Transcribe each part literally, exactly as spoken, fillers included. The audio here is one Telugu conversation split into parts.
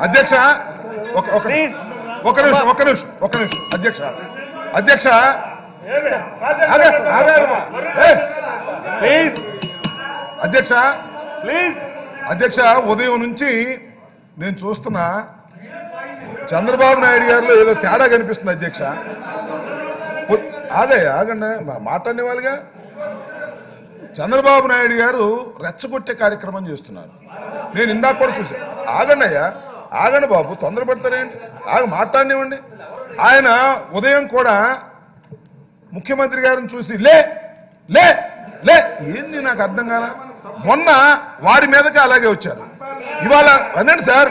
అధ్యక్ష ఒక ఒక ఒక నిమిషం ఒక నిమిషం ఒక నిమిషం అధ్యక్ష అధ్యక్ష ప్లీజ్ అధ్యక్ష ప్లీజ్ అధ్యక్ష ఉదయం నుంచి నేను చూస్తున్నా చంద్రబాబు నాయుడు గారిలో ఏదో తేడా కనిపిస్తుంది అధ్యక్ష. అదే ఆగండి మాట్లాడిన వాళ్ళుగా చంద్రబాబు నాయుడు గారు రెచ్చగొట్టే కార్యక్రమం చేస్తున్నారు. నేను ఇందాక కూడా చూశాను. ఆగండి అయ్యా ఆగండి బాబు, తొందరపడతారేంటి? ఆగ మాట్లాడినివ్వండి. ఆయన ఉదయం కూడా ముఖ్యమంత్రి గారిని చూసి లే లే లే ఏంది నాకు అర్థం కాల. మొన్న వారి మీదకి అలాగే వచ్చారు. ఇవాళ అనండి సార్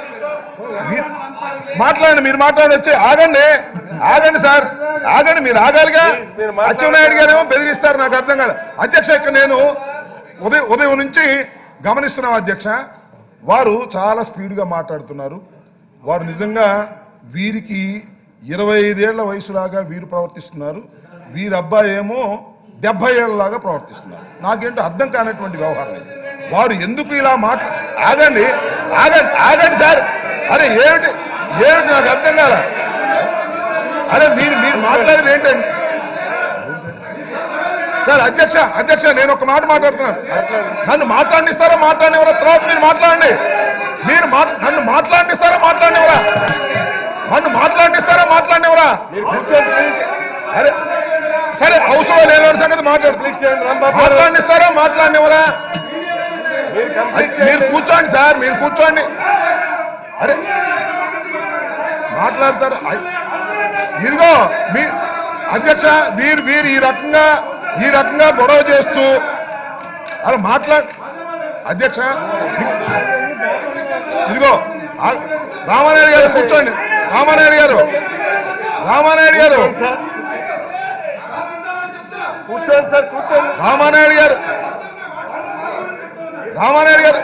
మాట్లాడండి, మీరు మాట్లాడి వచ్చి ఆగండి ఆగండి సార్ ఆగండి, మీరు ఆగాలిగా. అచ్చెన్నాయుడు గారు ఏమో బెదిరిస్తారు, నాకు అర్థం కాదు అధ్యక్ష. ఇక్కడ నేను ఉదయం ఉదయం నుంచి గమనిస్తున్నాం అధ్యక్ష, వారు చాలా స్పీడ్గా మాట్లాడుతున్నారు. వారు నిజంగా వీరికి ఇరవై ఐదేళ్ల వయసులాగా వీరు ప్రవర్తిస్తున్నారు, వీరి అబ్బాయి ఏమో డెబ్బై ఏళ్ళలాగా ప్రవర్తిస్తున్నారు. నాకేంటో అర్థం కానటువంటి వ్యవహారం ఇది. వారు ఎందుకు ఇలా మాట్లా ఆగండి ఆగండి ఆగండి సార్, అరే ఏమిటి ఏమిటి నాకు అర్థం కాల. అరే మీరు మీరు మాట్లాడేది ఏంటండి సార్? అధ్యక్ష అధ్యక్ష నేను ఒక మాట మాట్లాడుతున్నాను, నన్ను మాట్లాడిస్తారా మాట్లాడినవరా? తర్వాత మీరు మాట్లాడండి. మీరు నన్ను మాట్లాడిస్తారా మాట్లాడినవరా? నన్ను మాట్లాడిస్తారా మాట్లాడినవరా? అరే సరే అవసరం లేని సంగతి మాట్లాడుతున్నా. మాట్లాడిస్తారా మాట్లాడినవరా? మీరు కూర్చోండి సార్, మీరు కూర్చోండి. అరే మాట్లాడతారు. ఇదిగో మీ అధ్యక్ష వీరు వీరు ఈ రకంగా ఈ రకంగా గొడవ చేస్తూ అలా మాట్లాడు అధ్యక్ష. ఇదిగో రామానాయుడు గారు కూర్చోండి. రామానాయుడు గారు రామానాయుడు గారు రామానాయుడు గారు రామానాయుడు గారు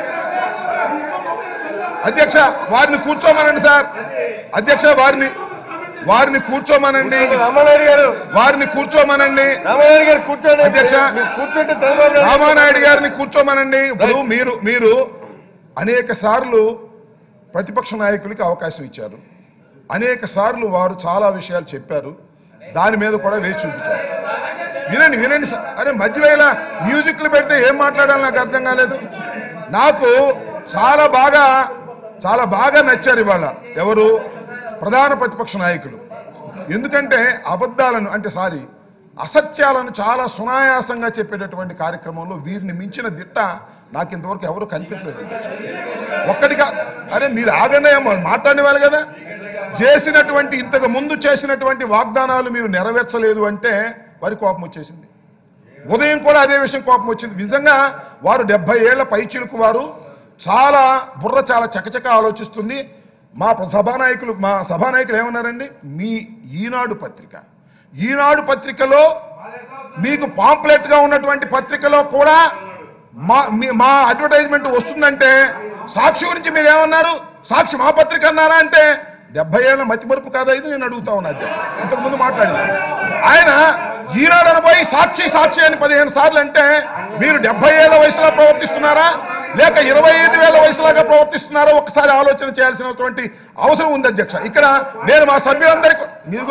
అధ్యక్ష వారిని కూర్చోమనండి సార్. అధ్యక్ష వారిని వారిని కూర్చోమనండి. రామానాయుడు గారు వారిని కూర్చోమనండి. రామానాయుడు గారు కూర్చోండి అధ్యక్ష. కూర్చోండి రామానాయుడు గారిని కూర్చోమనండి. ఇప్పుడు మీరు మీరు అనేక సార్లు ప్రతిపక్ష నాయకులకి అవకాశం ఇచ్చారు, అనేక సార్లు వారు చాలా విషయాలు చెప్పారు, దాని మీద కూడా వేచి చూపుతారు. వినండి వినండి సార్. అరే మధ్యలో ఇలా మ్యూజిక్లు పెడితే ఏం మాట్లాడాలి నాకు అర్థం కాలేదు. నాకు చాలా బాగా చాలా బాగా నచ్చారు ఇవాళ ఎవరు ప్రధాన ప్రతిపక్ష నాయకులు. ఎందుకంటే అబద్ధాలను అంటే సారీ అసత్యాలను చాలా సునాయాసంగా చెప్పేటటువంటి కార్యక్రమంలో వీరిని మించిన దిట్ట నాకు ఇంతవరకు ఎవరు కనిపించలేదు అధ్యక్ష. ఒక్కటిగా అరే మీరు ఆగనే మాట్లాడేవాళ్ళు కదా. చేసినటువంటి ఇంతకు ముందు చేసినటువంటి వాగ్దానాలు మీరు నెరవేర్చలేదు అంటే వారి కోపం వచ్చేసింది. ఉదయం కూడా అదే విషయం కోపం వచ్చింది. నిజంగా వారు డెబ్బై ఏళ్ల పైచిలుకు వారు చాలా బుర్ర చాలా చకచక ఆలోచిస్తుంది. మా సభానాయకులు మా సభానాయకులు ఏమన్నారండి, మీ ఈనాడు పత్రిక ఈనాడు పత్రికలో మీకు పాంప్లెట్గా ఉన్నటువంటి పత్రికలో కూడా మా మా అడ్వర్టైజ్మెంట్ వస్తుందంటే సాక్షి గురించి మీరు ఏమన్నారు? సాక్షి మా పత్రిక అన్నారా అంటే డెబ్బై ఏళ్ళ మతిమరుపు కాదా ఇది నేను అడుగుతా ఉన్నా అధ్యక్ష. ఇంతకుముందు మాట్లాడింది ఆయన ఈనాడు అనబోయి సాక్షి సాక్షి అని పదిహేను సార్లు అంటే మీరు డెబ్బై ఏళ్ళ వయసులో ప్రవర్తిస్తున్నారా లేక ఇరవై ఐదు వేల వయసులాగా ప్రవర్తిస్తున్నారో ఒకసారి ఆలోచన చేయాల్సినటువంటి అవసరం ఉంది అధ్యక్ష. ఇక్కడ నేను మా సభ్యులందరికీ మీరు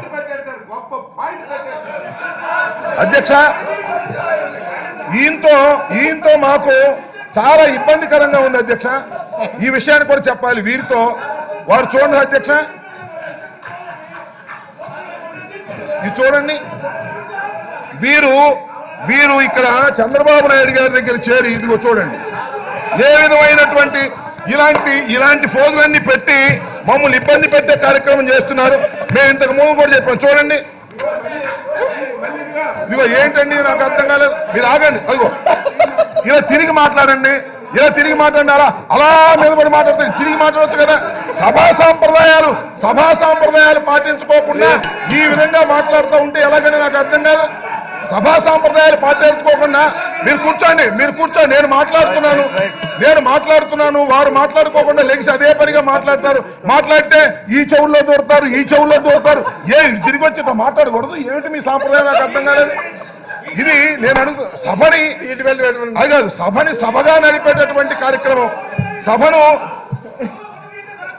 అధ్యక్ష ఈయనతో ఈయనతో మాకు చాలా ఇబ్బందికరంగా ఉంది అధ్యక్ష. ఈ విషయాన్ని కూడా చెప్పాలి వీరితో. వారు చూడండి అధ్యక్ష, ఇది చూడండి. వీరు వీరు ఇక్కడ చంద్రబాబు నాయుడు గారి దగ్గర చేరి ఇదిగో చూడండి ఏ విధమైనటువంటి ఇలాంటి ఇలాంటి ఫోజులన్నీ పెట్టి మమ్మల్ని ఇబ్బంది పెట్టే కార్యక్రమం చేస్తున్నారు. మేము ఇంతకు ముందు కూడా చెప్పాం చూడండి. ఇదిగో ఏంటండి నాకు అర్థం కాలేదు. మీరు ఆగండి. అదిగో ఇలా తిరిగి మాట్లాడండి, ఇలా తిరిగి మాట్లాడండి. అలా అలా మీద పడి మాట్లాడుతుంది. తిరిగి మాట్లాడవచ్చు కదా. సభా సాంప్రదాయాలు సభా సాంప్రదాయాలు పాటించుకోకుండా ఈ విధంగా మాట్లాడుతూ ఉంటే ఎలాగని నాకు అర్థం కాదు. సభా సాంప్రదాయాలు పాటించుకోకుండా మీరు కూర్చోండి మీరు కూర్చోండి నేను మాట్లాడుతున్నాను నేను మాట్లాడుతున్నాను వారు మాట్లాడుకోకుండా లెగిసి అదే పనిగా మాట్లాడతారు. మాట్లాడితే ఈ చెవుల్లో దూరతారు ఈ చెవుల్లో దూరతారు. ఏ తిరిగి వచ్చి మాట్లాడకూడదు. ఏమిటి మీ సాంప్రదాయం నాకు అర్థం కాలేదు. ఇది నేను అడుగు సభని అది కాదు సభని సభగా నడిపేటటువంటి కార్యక్రమం. సభను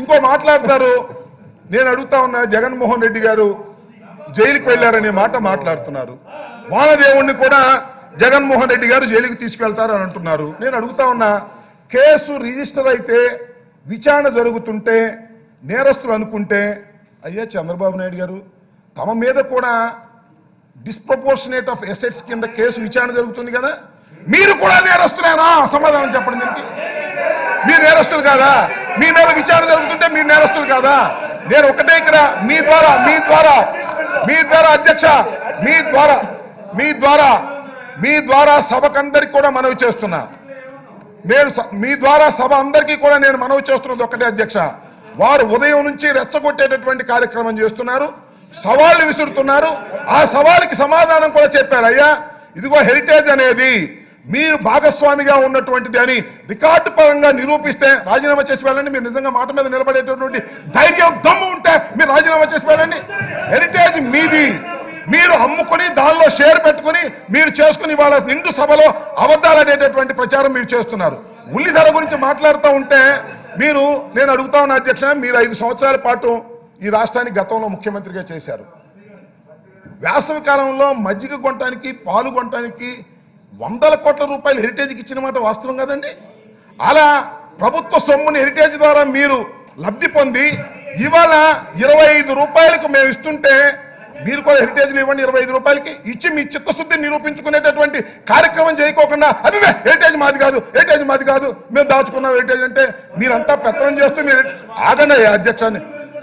ఇంకో మాట్లాడతారు. నేను అడుగుతా ఉన్నా, జగన్మోహన్ రెడ్డి గారు జైలుకి వెళ్ళారనే మాట మాట్లాడుతున్నారు. వానదేవుణ్ణి కూడా జగన్మోహన్ రెడ్డి గారు జైలుకి తీసుకెళ్తారు అని అంటున్నారు. నేను అడుగుతా ఉన్నా, కేసు రిజిస్టర్ అయితే విచారణ జరుగుతుంటే నేరస్తులు అనుకుంటే, అయ్యా చంద్రబాబు నాయుడు గారు తమ మీద కూడా డిస్ప్రపోర్షనేట్ ఆఫ్ ఎసెట్స్ కింద కేసు విచారణ జరుగుతుంది కదా, మీరు కూడా నేరస్తులేనా? సమాధానం చెప్పండి దీనికి. మీరు నేరస్తులు కాదా? మీ మీద విచారణ జరుగుతుంటే మీరు నేరస్తులు కాదా? నేను ఒకటే ఇక్కడ మీ ద్వారా మీ ద్వారా మీ ద్వారా అధ్యక్ష మీ ద్వారా మీ ద్వారా మీ ద్వారా సభకందరికి కూడా మనవి చేస్తున్నా. నేను మీ ద్వారా సభ అందరికీ కూడా నేను మనవి చేస్తున్నది ఒకటే అధ్యక్ష, వారు ఉదయం నుంచి రెచ్చగొట్టేటటువంటి కార్యక్రమం చేస్తున్నారు, సవాళ్లు విసురుతున్నారు. ఆ సవాళ్ళకి సమాధానం కూడా చెప్పారు. అయ్యా ఇదిగో హెరిటేజ్ అనేది మీరు భాగస్వామిగా ఉన్నటువంటిది అని రికార్డు పరంగా నిరూపిస్తే రాజీనామా చేసి వెళ్ళండి. మీరు నిజంగా మాట మీద నిలబడేటటువంటి ధైర్యం దమ్ము ఉంటే మీరు రాజీనామా చేసి వెళ్ళండి. హెరిటేజ్ మీది, మీరు అమ్ముకుని దానిలో షేర్ పెట్టుకుని మీరు చేసుకుని వాళ్ళ నిండు సభలో అబద్ధాలు అనేటటువంటి ప్రచారం మీరు చేస్తున్నారు. ఉల్లి ధర గురించి మాట్లాడుతూ ఉంటే మీరు, నేను అడుగుతా ఉన్న అధ్యక్ష, మీరు ఐదు సంవత్సరాల పాటు ఈ రాష్ట్రానికి గతంలో ముఖ్యమంత్రిగా చేశారు. వేసవి కాలంలో మజ్జిగ కొనటానికి పాలు కొనటానికి వందల కోట్ల రూపాయలు హెరిటేజ్కి ఇచ్చిన మాట వాస్తవం కదండి. అలా ప్రభుత్వ సొమ్ముని హెరిటేజ్ ద్వారా మీరు లబ్ధి పొంది ఇవాళ ఇరవై ఐదు రూపాయలకు మేము ఇస్తుంటే మీరు కూడా హెరిటేజ్లు ఇవ్వండి ఇరవై ఐదు రూపాయలకి ఇచ్చి మీ చిత్తశుద్ధిని నిరూపించుకునేటటువంటి కార్యక్రమం చేయకోకుండా అది హెరిటేజ్ మాది కాదు, హెరిటేజ్ మాది కాదు, మేము దాచుకున్నాం హెరిటేజ్ అంటే మీరంతా పెత్తనం చేస్తూ మీరు ఆగండి అధ్యక్షాన్ని.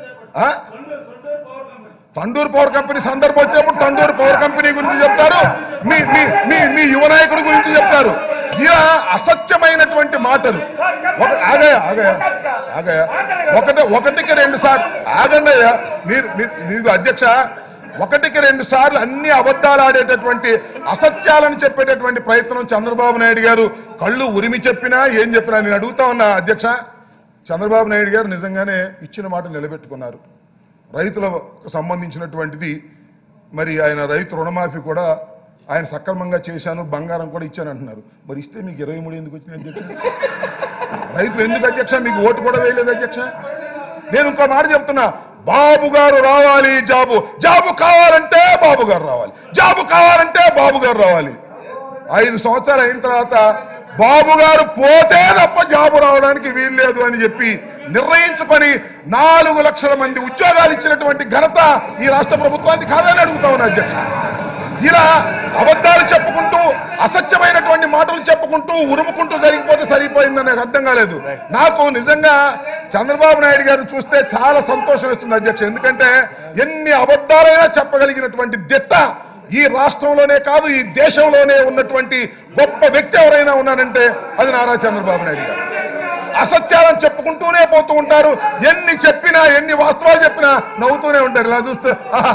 తండూరు పవర్ కంపెనీ సందర్భం వచ్చినప్పుడు తండూరు పవర్ కంపెనీ గురించి చెప్తారు, మీ మీ మీ మీ యువ నాయకుడి గురించి చెప్తారు. ఇలా అసత్యమైనటువంటి మాటలు. ఒక ఆగయా ఆగయా ఆగయా ఒకటి ఒకటికి రెండు సార్లు ఆగండి అయ్యా. మీరు మీరు అధ్యక్ష ఒకటికి రెండు సార్లు అన్ని అబద్ధాలు ఆడేటటువంటి అసత్యాలను చెప్పేటటువంటి ప్రయత్నం చంద్రబాబు నాయుడు గారు కళ్ళు ఉరిమి చెప్పినా ఏం చెప్పినా నేను అడుగుతా ఉన్నా అధ్యక్ష, చంద్రబాబు నాయుడు గారు నిజంగానే ఇచ్చిన మాట నిలబెట్టుకున్నారు. రైతులకు సంబంధించినటువంటిది మరి ఆయన రైతు రుణమాఫీ కూడా ఆయన సక్రమంగా చేశాను, బంగారం కూడా ఇచ్చాను అంటున్నారు. మరి ఇస్తే మీకు ఇరవై మూడు ఎందుకు వచ్చింది అధ్యక్ష? రైతులు ఎందుకు అధ్యక్ష మీకు ఓటు కూడా వేయలేదు అధ్యక్ష? నేను ఇంకో మాట చెప్తున్నా, బాబు గారు రావాలి, జాబు జాబు కావాలంటే బాబు గారు రావాలి, జాబు కావాలంటే బాబు గారు రావాలి. ఐదు సంవత్సరాలు అయిన తర్వాత బాబు గారు పోతే తప్ప జాబు రావడానికి వీలు లేదు అని చెప్పి నిర్ణయించుకొని నాలుగు లక్షల మంది ఉద్యోగాలు ఇచ్చినటువంటి ఘనత ఈ రాష్ట్ర ప్రభుత్వానికి కాదని అడుగుతా ఉన్నా అధ్యక్ష. ఇలా అబద్ధాలు చెప్పుకుంటూ అసత్యమైనటువంటి మాటలు చెప్పుకుంటూ ఉరుముకుంటూ జరిగిపోతే సరిపోయిందని నాకు అర్థం కాలేదు. నాకు నిజంగా చంద్రబాబు నాయుడు గారిని చూస్తే చాలా సంతోషం వేస్తుంది అధ్యక్ష. ఎందుకంటే ఎన్ని అబద్ధాలైనా చెప్పగలిగినటువంటి దిట్ట ఈ రాష్ట్రంలోనే కాదు ఈ దేశంలోనే ఉన్నటువంటి గొప్ప వ్యక్తి ఎవరైనా ఉన్నారంటే అది నారా చంద్రబాబు నాయుడు గారు. అసత్యాలను చెప్పుకుంటూనే పోతూ ఉంటారు. ఎన్ని చెప్పినా ఎన్ని వాస్తవాలు చెప్పినా నవ్వుతూనే ఉంటారు. ఇలా చూస్తే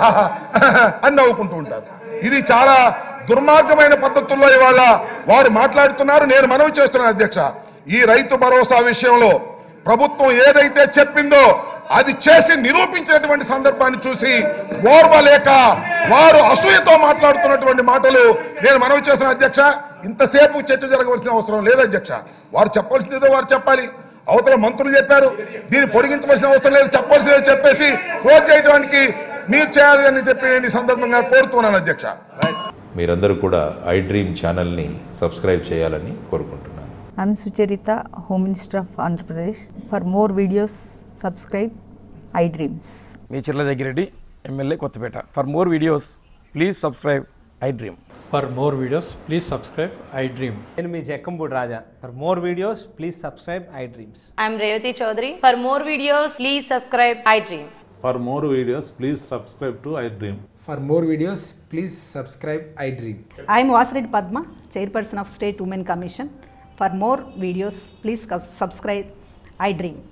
అని నవ్వుకుంటూ ఉంటారు. ఇది చాలా దుర్మార్గమైన పద్ధతుల్లో ఇవాళ వారు మాట్లాడుతున్నారు. నేను మనవి చేస్తున్నాను అధ్యక్ష, ఈ రైతు భరోసా విషయంలో ప్రభుత్వం ఏదైతే చెప్పిందో అది చేసి నిరూపించినటువంటి సందర్భాన్ని చూసి ఓర్వలేక వారు అసూయతో మాట్లాడుతున్నటువంటి మాటలు నేను మనవి చేస్తున్న అధ్యక్ష. ఇంతసేపు చర్చ జరగవలసిన అవసరం లేదు అధ్యక్ష. వారు చెప్పవలసిందేదో వారు చెప్పాలి. అవతల మంత్రులు చెప్పారు, దీన్ని పొడిగించవలసిన అవసరం లేదు, చెప్పవలసిందో చెప్పేసి క్లోజ్ చేయడానికి మీరు చేయాలి అని చెప్పి నేను ఈ సందర్భంగా కోరుతున్నాను అధ్యక్ష. మీరందరూ కూడా ఐ డ్రీమ్ ఛానల్ని సబ్స్క్రైబ్ చేయాలని కోరుకుంటున్నాను. I'm Sucharita, Home Minister of Andhra Pradesh. For more videos, subscribe iDreams. మీ Chirla Jaggireddy MLA Kothapeta. For more videos please subscribe iDream. For more videos, please subscribe iDream. నేను మీ Jakkampudi Raja. For more videos please subscribe iDreams. I'm Revati Chaudhary. For more videos, please subscribe iDream. For more videos, please subscribe to iDream. For more videos, please subscribe iDream. I am Vasireddy Padma, Chairperson of State Women Commission. For more videos, please subscribe iDream.